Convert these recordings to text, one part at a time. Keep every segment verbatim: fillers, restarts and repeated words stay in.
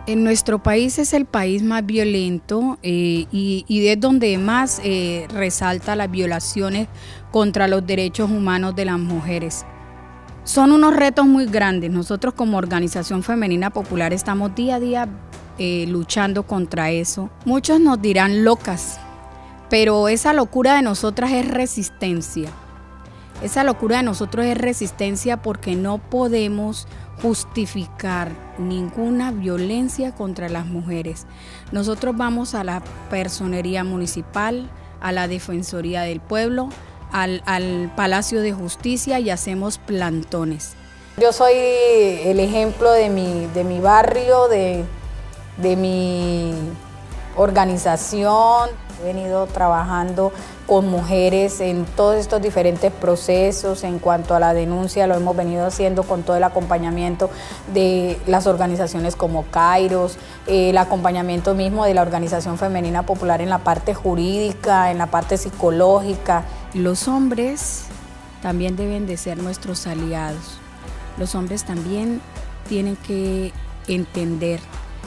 En nuestro país es el país más violento eh, y, y es donde más eh, resalta las violaciones contra los derechos humanos de las mujeres. Son unos retos muy grandes. Nosotros como Organización Femenina Popular estamos día a día eh, luchando contra eso. Muchos nos dirán locas, pero esa locura de nosotras es resistencia. Esa locura de nosotros es resistencia porque no podemos justificar ninguna violencia contra las mujeres. Nosotros vamos a la Personería Municipal, a la Defensoría del Pueblo, al, al Palacio de Justicia y hacemos plantones. Yo soy el ejemplo de mi, de mi barrio, de, de mi organización. He venido trabajando con mujeres en todos estos diferentes procesos. En cuanto a la denuncia, lo hemos venido haciendo con todo el acompañamiento de las organizaciones como Kairos, eh, el acompañamiento mismo de la Organización Femenina Popular en la parte jurídica, en la parte psicológica. Los hombres también deben de ser nuestros aliados. Los hombres también tienen que entender.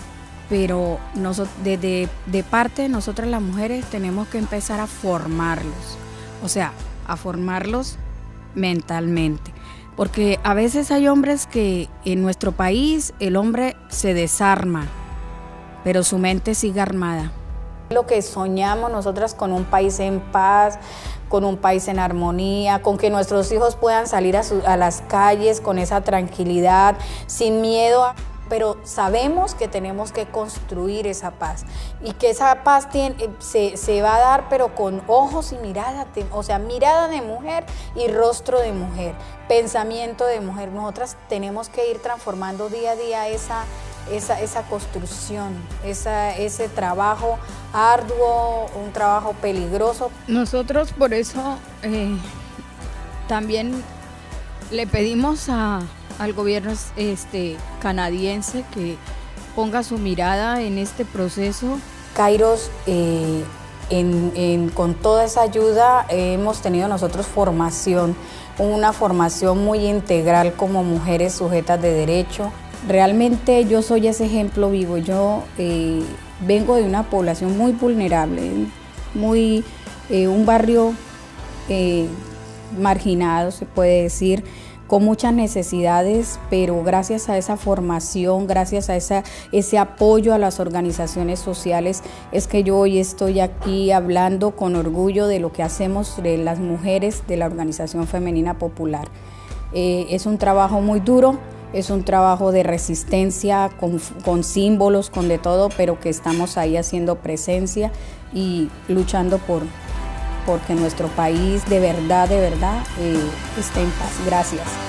Pero nosotros, desde de parte de nosotras las mujeres tenemos que empezar a formarlos, o sea, a formarlos mentalmente. Porque a veces hay hombres que en nuestro país el hombre se desarma, pero su mente sigue armada. Lo que soñamos nosotras con un país en paz, con un país en armonía, con que nuestros hijos puedan salir a, su, a las calles con esa tranquilidad, sin miedo a... Pero sabemos que tenemos que construir esa paz y que esa paz tiene, se, se va a dar pero con ojos y mirada, o sea, mirada de mujer y rostro de mujer, pensamiento de mujer. Nosotras tenemos que ir transformando día a día esa, esa, esa construcción, esa, ese trabajo arduo, un trabajo peligroso. Nosotros por eso eh, también le pedimos a... al gobierno este, canadiense que ponga su mirada en este proceso. Kairos, eh, en, en, con toda esa ayuda eh, hemos tenido nosotros formación, una formación muy integral como mujeres sujetas de derecho. Realmente yo soy ese ejemplo vivo. Yo eh, vengo de una población muy vulnerable, muy, eh, un barrio eh, marginado, se puede decir, con muchas necesidades, pero gracias a esa formación, gracias a esa, ese apoyo a las organizaciones sociales, es que yo hoy estoy aquí hablando con orgullo de lo que hacemos de las mujeres de la Organización Femenina Popular. Eh, es un trabajo muy duro, es un trabajo de resistencia, con, con símbolos, con de todo, pero que estamos ahí haciendo presencia y luchando por porque nuestro país de verdad, de verdad, eh, esté en paz. Gracias.